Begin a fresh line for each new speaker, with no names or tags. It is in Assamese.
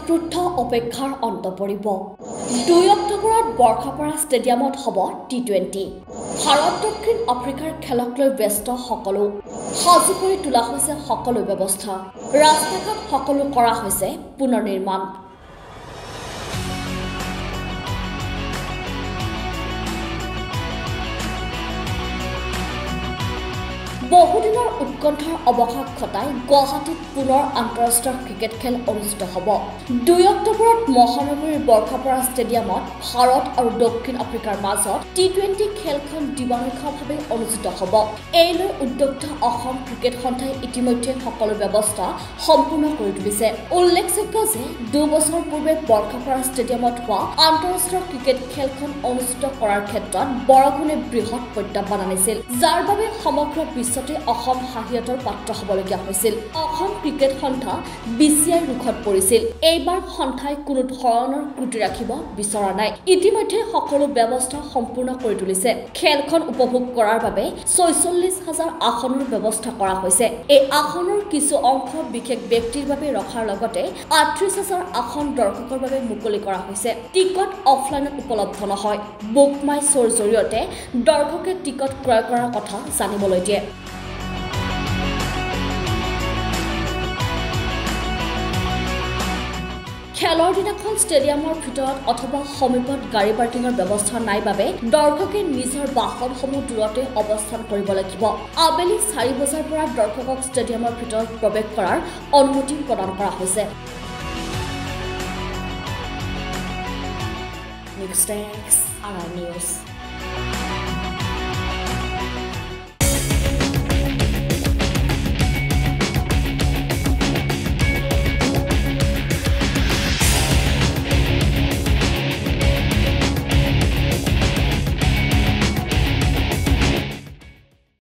ক্ৰুদ্ধ অপেক্ষাৰ অন্ত পৰিব 2 অক্টোবৰত বৰ্ষাপাৰা ষ্টেডিয়ামত হ'ব টি20 ভাৰত দক্ষিণ আফ্ৰিকাৰ খেলক লৈ ব্যস্ত সকলো সাজু কৰি তোলা হৈছে সকলো ব্যৱস্থা ৰাস্তাঘাট সকলো কৰা হৈছে পুনৰ নিৰ্মাণ বহুদিনৰ উৎকণ্ঠাৰ অৱসাদ ঘটাই গুৱাহাটীত পুনৰ আন্তঃৰাষ্ট্ৰীয় ক্ৰিকেট খেল অনুষ্ঠিত হ'ব 2 অক্টোবৰত মহানগৰীৰ বৰ্ষাপাৰা ষ্টেডিয়ামত ভাৰত আৰু দক্ষিণ আফ্ৰিকাৰ মাজত টি20 খেলখন দিবানৈশভাৱে অনুষ্ঠিত হ'ব এই লৈ উদ্যোক্তা অসম ক্ৰিকেট সন্থাই ইতিমধ্যে সকলো ব্যৱস্থা সম্পূৰ্ণ কৰি তুলিছে উল্লেখযোগ্য যে 2 বছৰ পূৰ্বে বৰ্ষাপাৰা ষ্টেডিয়ামত হোৱা আন্তঃৰাষ্ট্ৰীয় ক্ৰিকেট খেলখন অনুষ্ঠিত কৰাৰ ক্ষেত্ৰত বৰগুণে বৃহৎ প্ৰত্যাহ্বান আনিছিল যাৰ বাবে সমগ্ৰ বিশ্ব অসম হাঁহিয়াতৰ পাত্ৰ হ'বলগীয়া হৈছিল অসম ক্ৰিকেট সন্থা বিচিআই ৰুখত পৰিছিল এইবাৰ সন্থাই কোনো ধৰণৰ ত্ৰুটি ৰাখিব বিচৰা নাই ইতিমধ্যে সকলো ব্যৱস্থা সম্পূৰ্ণ কৰি তুলিছে খেলখন উপভোগ কৰাৰ বাবে ৪৬,০০০ আসনৰ ব্যৱস্থা কৰা হৈছে এই আসনৰ কিছু অংশ বিশেষ ব্যক্তিৰ বাবে ৰখাৰ লগতে ৩৮,০০০ আসন দৰ্শকৰ বাবে মুকলি কৰা হৈছে টিকট অফলাইনত উপলব্ধ নহয় বুক মাই শ্ব'ৰ জৰিয়তে দৰ্শকে টিকট ক্ৰয় কৰাৰ কথা জানিবলৈ দিয়ে খেলৰ দিনাখন ষ্টেডিয়ামৰ ভিতৰত অথবা সমীপত গাড়ী পাৰ্কিঙৰ ব্যৱস্থা নাই বাবে দৰ্শকে নিজৰ বাহনসমূহ দূৰতে অৱস্থান কৰিব লাগিব আবেলি 4 বজাৰ পৰা দৰ্শকক ষ্টেডিয়ামৰ ভিতৰত প্ৰৱেশ কৰাৰ অনুমতি প্ৰদান কৰা হৈছে Next, RR News.